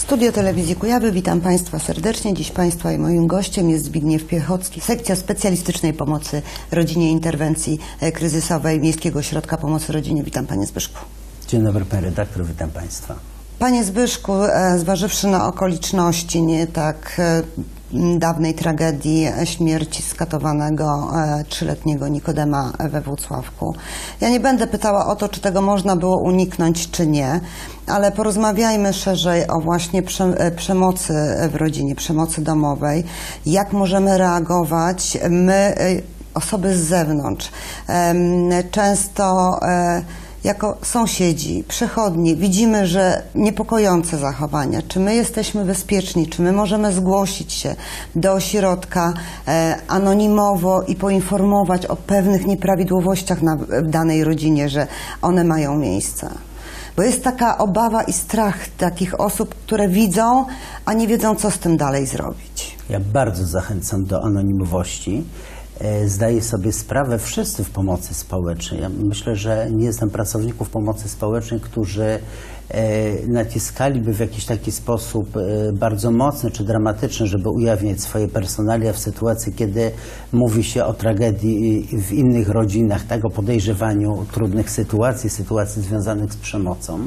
Studio Telewizji Kujawy, witam Państwa serdecznie. Dziś Państwa i moim gościem jest Zbigniew Piechocki, sekcja specjalistycznej pomocy rodzinie, interwencji kryzysowej Miejskiego Ośrodka Pomocy Rodzinie. Witam Panie Zbyszku. Dzień dobry Panie Redaktor, witam Państwa. Panie Zbyszku, zważywszy na okoliczności nie tak dawnej tragedii śmierci skatowanego 3-letniego Nikodema we Włocławku. Ja nie będę pytała o to, czy tego można było uniknąć, czy nie, ale porozmawiajmy szerzej o właśnie przemocy w rodzinie, przemocy domowej. Jak możemy reagować my, osoby z zewnątrz? Często jako sąsiedzi, przechodni widzimy, że niepokojące zachowania. Czy my jesteśmy bezpieczni? Czy my możemy zgłosić się do ośrodka anonimowo i poinformować o pewnych nieprawidłowościach w danej rodzinie, że one mają miejsce? Bo jest taka obawa i strach takich osób, które widzą, a nie wiedzą, co z tym dalej zrobić. Ja bardzo zachęcam do anonimowości. Zdaję sobie sprawę, wszyscy w pomocy społecznej. Ja myślę, że nie znam pracowników pomocy społecznej, którzy naciskaliby w jakiś taki sposób bardzo mocny czy dramatyczny, żeby ujawniać swoje personalia w sytuacji, kiedy mówi się o tragedii w innych rodzinach, tak, o podejrzewaniu trudnych sytuacji związanych z przemocą.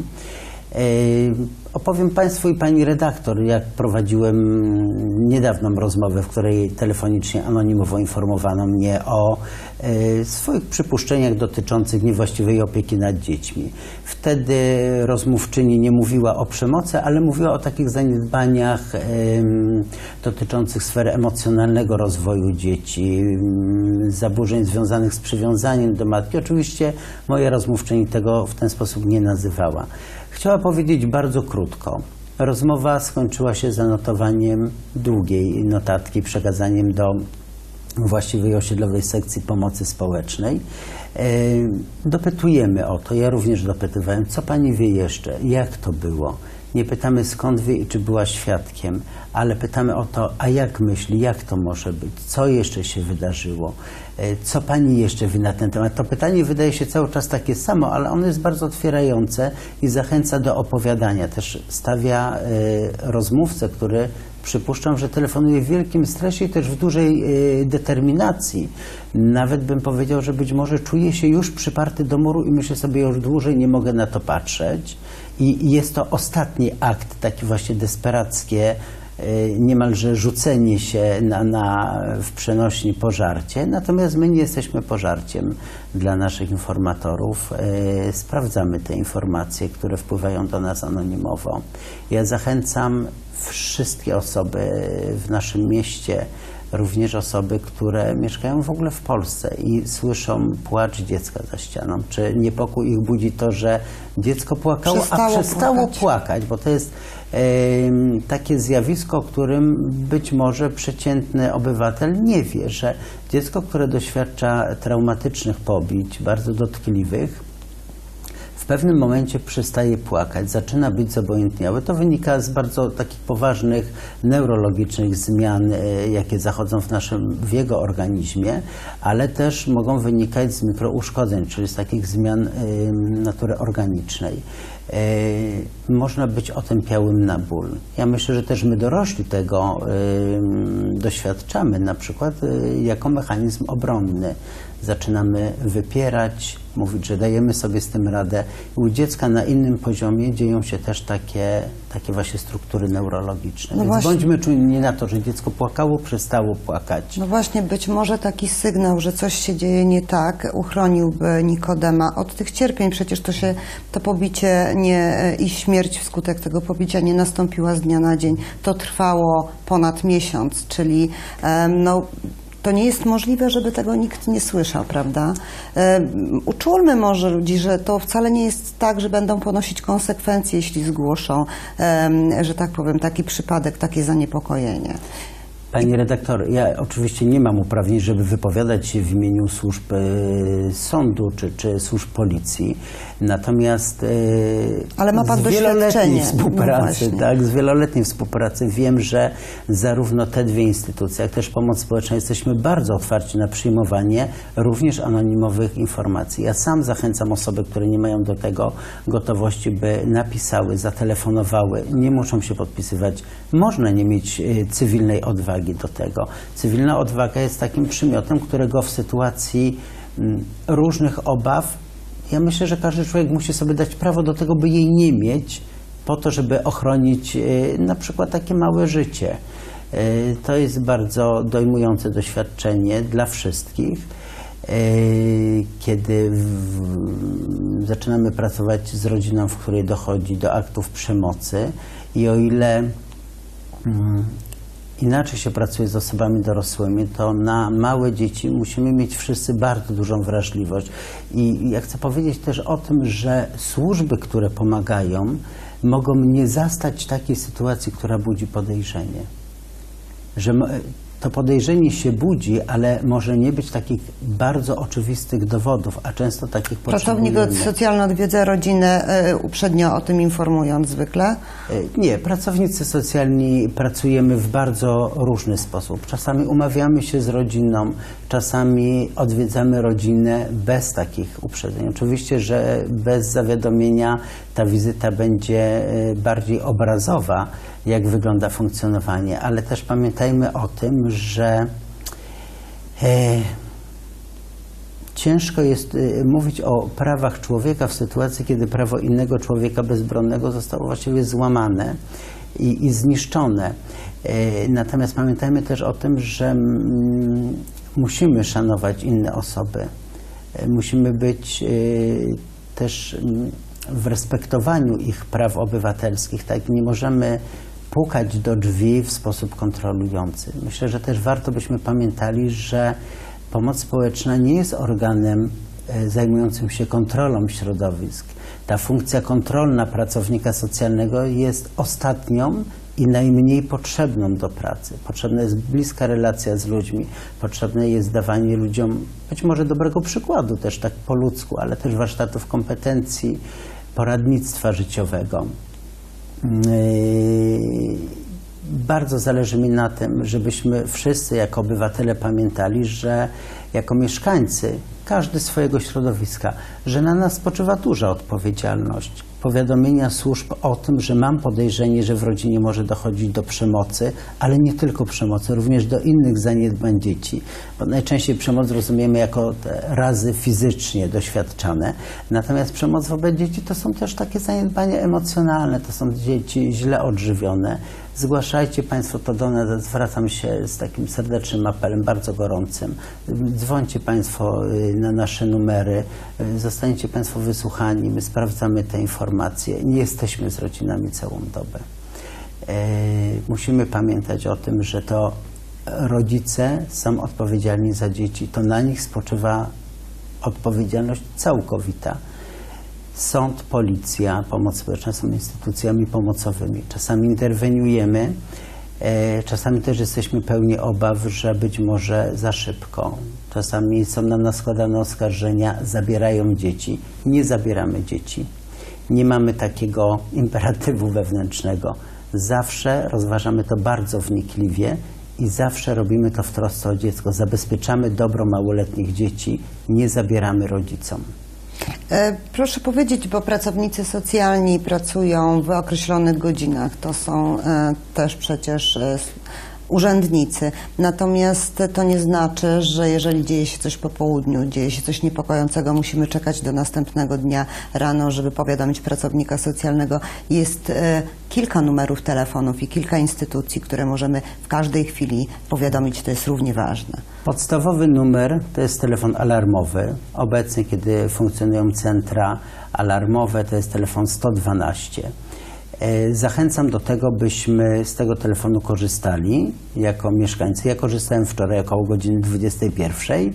Opowiem Państwu i Pani redaktor, jak prowadziłem niedawną rozmowę, w której telefonicznie anonimowo informowano mnie o swoich przypuszczeniach dotyczących niewłaściwej opieki nad dziećmi. Wtedy rozmówczyni nie mówiła o przemocy, ale mówiła o takich zaniedbaniach dotyczących sfery emocjonalnego rozwoju dzieci, zaburzeń związanych z przywiązaniem do matki. Oczywiście moja rozmówczyni tego w ten sposób nie nazywała. Chciała powiedzieć bardzo krótko. Rozmowa skończyła się zanotowaniem długiej notatki, przekazaniem do właściwej osiedlowej sekcji pomocy społecznej. Dopytujemy o to, ja również dopytywałem, co Pani wie jeszcze, jak to było. Nie pytamy, skąd wie i czy była świadkiem, ale pytamy o to, a jak myśli, jak to może być, co jeszcze się wydarzyło, co Pani jeszcze wie na ten temat. To pytanie wydaje się cały czas takie samo, ale ono jest bardzo otwierające i zachęca do opowiadania. Też stawia rozmówcę, który przypuszczam, że telefonuje w wielkim stresie i też w dużej determinacji. Nawet bym powiedział, że być może czuje się już przyparty do muru i myślę sobie, już dłużej nie mogę na to patrzeć. I jest to ostatni akt, taki właśnie desperackie, niemalże rzucenie się w przenośni pożarcie. Natomiast my nie jesteśmy pożarciem dla naszych informatorów. Sprawdzamy te informacje, które wpływają do nas anonimowo. Ja zachęcam wszystkie osoby w naszym mieście, również osoby, które mieszkają w ogóle w Polsce i słyszą płacz dziecka za ścianą. Czy niepokój ich budzi to, że dziecko płakało, przestało płakać, bo to jest takie zjawisko, o którym być może przeciętny obywatel nie wie, że dziecko, które doświadcza traumatycznych pobić, bardzo dotkliwych, w pewnym momencie przestaje płakać, zaczyna być zobojętniałe. To wynika z bardzo takich poważnych neurologicznych zmian, jakie zachodzą w jego organizmie, ale też mogą wynikać z mikrouszkodzeń, czyli z takich zmian natury organicznej. Można być otępiałym na ból. Ja myślę, że też my dorośli tego doświadczamy, na przykład jako mechanizm obronny. Zaczynamy wypierać, mówić, że dajemy sobie z tym radę. U dziecka na innym poziomie dzieją się też takie właśnie struktury neurologiczne. No więc właśnie. Bądźmy czujni na to, że dziecko płakało, przestało płakać. No właśnie, być może taki sygnał, że coś się dzieje nie tak, uchroniłby Nikodema od tych cierpień. Przecież to pobicie i śmierć wskutek tego pobicia nie nastąpiła z dnia na dzień. To trwało ponad miesiąc, czyli to nie jest możliwe, żeby tego nikt nie słyszał, prawda? Uczulmy może ludzi, że to wcale nie jest tak, że będą ponosić konsekwencje, jeśli zgłoszą, że tak powiem, taki przypadek, takie zaniepokojenie. Pani redaktor, ja oczywiście nie mam uprawnień, żeby wypowiadać się w imieniu służb sądu czy służb policji, natomiast ale ma pan z wieloletniej współpracy, no tak, z wieloletniej współpracy wiem, że zarówno te dwie instytucje, jak też pomoc społeczna jesteśmy bardzo otwarci na przyjmowanie również anonimowych informacji. Ja sam zachęcam osoby, które nie mają do tego gotowości, by napisały, zatelefonowały, nie muszą się podpisywać. Można nie mieć cywilnej odwagi do tego. Cywilna odwaga jest takim przymiotem, którego w sytuacji różnych obaw, ja myślę, że każdy człowiek musi sobie dać prawo do tego, by jej nie mieć, po to, żeby ochronić na przykład takie małe życie. To jest bardzo dojmujące doświadczenie dla wszystkich. Kiedy zaczynamy pracować z rodziną, w której dochodzi do aktów przemocy i o ile inaczej się pracuje z osobami dorosłymi, to na małe dzieci musimy mieć wszyscy bardzo dużą wrażliwość. I ja chcę powiedzieć też o tym, że służby, które pomagają, mogą nie zastać takiej sytuacji, która budzi podejrzenie. Że to podejrzenie się budzi, ale może nie być takich bardzo oczywistych dowodów, a często takich potrzebujemy. Pracownik socjalny odwiedza rodzinę uprzednio o tym informując zwykle? Nie, pracownicy socjalni pracujemy w bardzo różny sposób. Czasami umawiamy się z rodziną, czasami odwiedzamy rodzinę bez takich uprzedzeń. Oczywiście, że bez zawiadomienia ta wizyta będzie bardziej obrazowa, jak wygląda funkcjonowanie, ale też pamiętajmy o tym, że ciężko jest mówić o prawach człowieka w sytuacji, kiedy prawo innego człowieka bezbronnego zostało właściwie złamane i zniszczone. Natomiast pamiętajmy też o tym, że musimy szanować inne osoby. Musimy być też w respektowaniu ich praw obywatelskich. Tak? Nie możemy pukać do drzwi w sposób kontrolujący. Myślę, że też warto byśmy pamiętali, że pomoc społeczna nie jest organem zajmującym się kontrolą środowisk. Ta funkcja kontrolna pracownika socjalnego jest ostatnią i najmniej potrzebną do pracy. Potrzebna jest bliska relacja z ludźmi, potrzebne jest dawanie ludziom być może dobrego przykładu, też tak po ludzku, ale też warsztatów kompetencji, poradnictwa życiowego. Bardzo zależy mi na tym, żebyśmy wszyscy jako obywatele pamiętali, że jako mieszkańcy, każdy swojego środowiska, że na nas spoczywa duża odpowiedzialność. Powiadomienia służb o tym, że mam podejrzenie, że w rodzinie może dochodzić do przemocy, ale nie tylko przemocy, również do innych zaniedbań dzieci. Bo najczęściej przemoc rozumiemy jako te razy fizycznie doświadczane. Natomiast przemoc wobec dzieci to są też takie zaniedbania emocjonalne, to są dzieci źle odżywione. Zgłaszajcie Państwo to do nas, zwracam się z takim serdecznym apelem, bardzo gorącym. Dzwońcie Państwo na nasze numery, zostaniecie Państwo wysłuchani, my sprawdzamy te informacje. Nie jesteśmy z rodzinami całą dobę. Musimy pamiętać o tym, że to rodzice są odpowiedzialni za dzieci, to na nich spoczywa odpowiedzialność całkowita. Sąd, policja, pomoc społeczna są instytucjami pomocowymi. Czasami interweniujemy, czasami też jesteśmy pełni obaw, że być może za szybko. Czasami są na nas składane oskarżenia, zabierają dzieci. Nie zabieramy dzieci. Nie mamy takiego imperatywu wewnętrznego. Zawsze rozważamy to bardzo wnikliwie i zawsze robimy to w trosce o dziecko. Zabezpieczamy dobro małoletnich dzieci, nie zabieramy rodzicom. Proszę powiedzieć, bo pracownicy socjalni pracują w określonych godzinach, to są też przecież urzędnicy. Natomiast to nie znaczy, że jeżeli dzieje się coś po południu, dzieje się coś niepokojącego, musimy czekać do następnego dnia rano, żeby powiadomić pracownika socjalnego. Jest kilka numerów telefonów i kilka instytucji, które możemy w każdej chwili powiadomić. To jest równie ważne. Podstawowy numer to jest telefon alarmowy. Obecnie, kiedy funkcjonują centra alarmowe, to jest telefon 112. Zachęcam do tego, byśmy z tego telefonu korzystali jako mieszkańcy. Ja korzystałem wczoraj około godziny 21.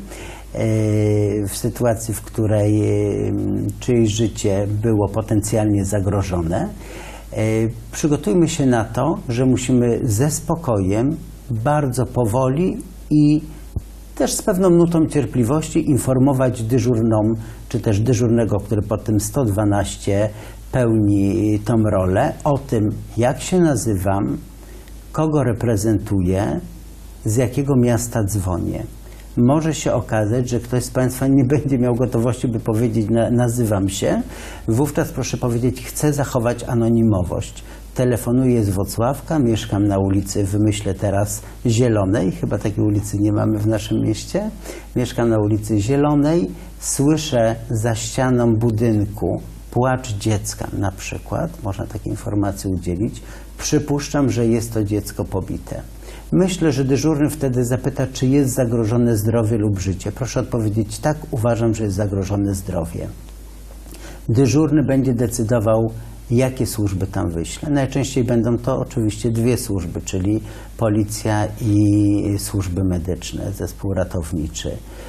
W sytuacji, w której czyjeś życie było potencjalnie zagrożone. Przygotujmy się na to, że musimy ze spokojem bardzo powoli i też z pewną nutą cierpliwości informować dyżurną, czy też dyżurnego, który po tym 112 pełni tą rolę, o tym, jak się nazywam, kogo reprezentuję, z jakiego miasta dzwonię. Może się okazać, że ktoś z Państwa nie będzie miał gotowości, by powiedzieć nazywam się. Wówczas proszę powiedzieć, chcę zachować anonimowość. Telefonuję z Włocławka, mieszkam na ulicy, wymyślę teraz Zielonej, chyba takiej ulicy nie mamy w naszym mieście. Mieszkam na ulicy Zielonej, słyszę za ścianą budynku płacz dziecka na przykład, można takiej informacji udzielić. Przypuszczam, że jest to dziecko pobite. Myślę, że dyżurny wtedy zapyta, czy jest zagrożone zdrowie lub życie. Proszę odpowiedzieć tak, uważam, że jest zagrożone zdrowie. Dyżurny będzie decydował, jakie służby tam wyślę. Najczęściej będą to oczywiście dwie służby, czyli policja i służby medyczne, zespół ratowniczy.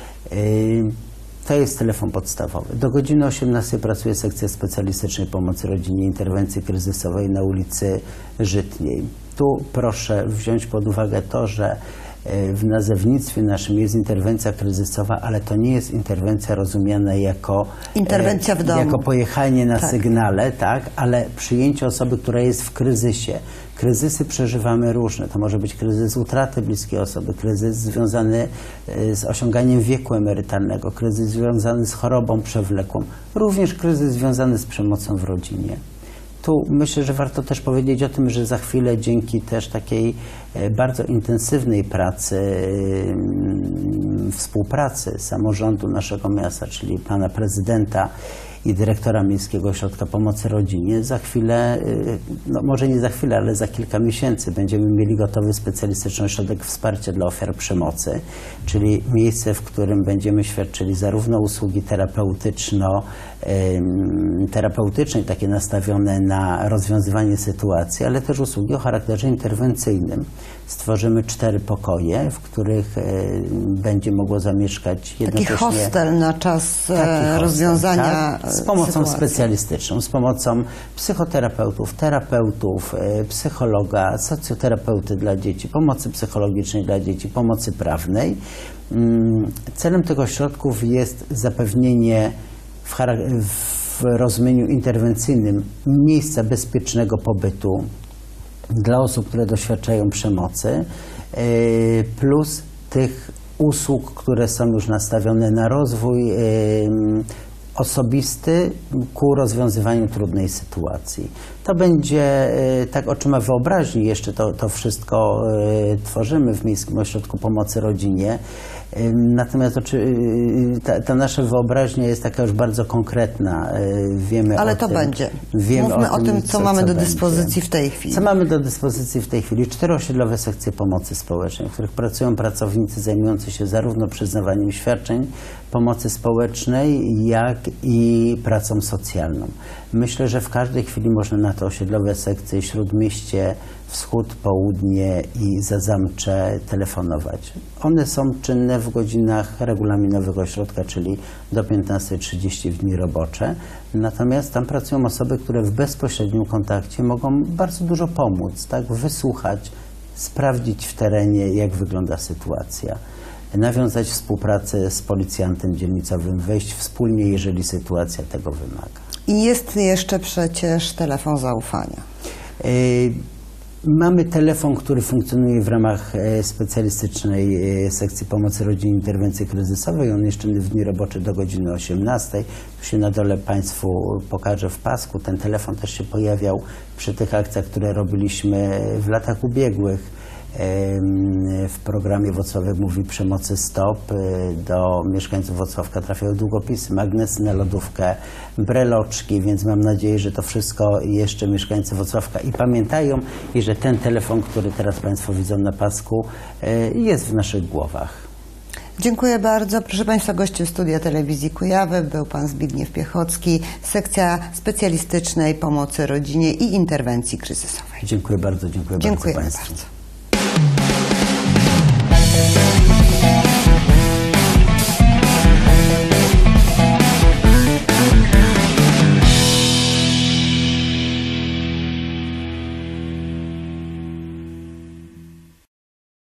To jest telefon podstawowy. Do godziny 18 pracuje sekcja specjalistycznej pomocy rodzinie i interwencji kryzysowej na ulicy Żytniej. Tu proszę wziąć pod uwagę to, że w nazewnictwie naszym jest interwencja kryzysowa, ale to nie jest interwencja rozumiana jako interwencja w domu, jako pojechanie na sygnale, tak, ale przyjęcie osoby, która jest w kryzysie. Kryzysy przeżywamy różne. To może być kryzys utraty bliskiej osoby, kryzys związany z osiąganiem wieku emerytalnego, kryzys związany z chorobą przewlekłą, również kryzys związany z przemocą w rodzinie. Tu myślę, że warto też powiedzieć o tym, że za chwilę dzięki też takiej bardzo intensywnej pracy, współpracy samorządu naszego miasta, czyli pana prezydenta i dyrektora Miejskiego Ośrodka Pomocy Rodzinie, za chwilę, no może nie za chwilę, ale za kilka miesięcy będziemy mieli gotowy specjalistyczny ośrodek wsparcia dla ofiar przemocy, czyli miejsce, w którym będziemy świadczyli zarówno usługi terapeutyczne, takie nastawione na rozwiązywanie sytuacji, ale też usługi o charakterze interwencyjnym. Stworzymy 4 pokoje, w których będzie mogło zamieszkać jednocześnie... Taki hostel na czas rozwiązania z pomocą sytuacji specjalistyczną, z pomocą psychoterapeutów, terapeutów, psychologa, socjoterapeuty dla dzieci, pomocy psychologicznej dla dzieci, pomocy prawnej. Celem tego ośrodków jest zapewnienie w rozumieniu interwencyjnym miejsca bezpiecznego pobytu dla osób, które doświadczają przemocy, plus tych usług, które są już nastawione na rozwój osobisty ku rozwiązywaniu trudnej sytuacji. To będzie tak oczyma wyobraźni, jeszcze to wszystko tworzymy w Miejskim Ośrodku Pomocy Rodzinie. Natomiast ta nasza wyobraźnia jest taka już bardzo konkretna. Wiemy ale o to tym, będzie. Wiemy Mówmy o tym, co mamy do dyspozycji będzie. w tej chwili. Co mamy do dyspozycji w tej chwili? 4 osiedlowe sekcje pomocy społecznej, w których pracują pracownicy zajmujący się zarówno przyznawaniem świadczeń pomocy społecznej, jak i pracą socjalną. Myślę, że w każdej chwili można na te osiedlowe sekcje Śródmieście, Wschód, Południe i Zazamcze telefonować. One są czynne w godzinach regulaminowego ośrodka, czyli do 15:30 w dni robocze. Natomiast tam pracują osoby, które w bezpośrednim kontakcie mogą bardzo dużo pomóc, tak? Wysłuchać, sprawdzić w terenie, jak wygląda sytuacja, nawiązać współpracę z policjantem dzielnicowym, wejść wspólnie, jeżeli sytuacja tego wymaga. I jest jeszcze przecież telefon zaufania. Mamy telefon, który funkcjonuje w ramach specjalistycznej sekcji pomocy rodzinie i interwencji kryzysowej. On jest czynny w dni robocze do godziny 18. Tu się na dole Państwu pokażę w pasku. Ten telefon też się pojawiał przy tych akcjach, które robiliśmy w latach ubiegłych. W programie Włocławek mówi przemocy stop. Do mieszkańców Włocławka trafiają długopisy, magnesy na lodówkę, breloczki, więc mam nadzieję, że to wszystko jeszcze mieszkańcy Włocławka i pamiętają i że ten telefon, który teraz Państwo widzą na pasku, jest w naszych głowach. Dziękuję bardzo. Proszę Państwa, gościem Studia Telewizji Kujawy był Pan Zbigniew Piechocki, sekcja specjalistycznej pomocy rodzinie i interwencji kryzysowej. Dziękuję bardzo, dziękuję bardzo Państwu. Bardzo.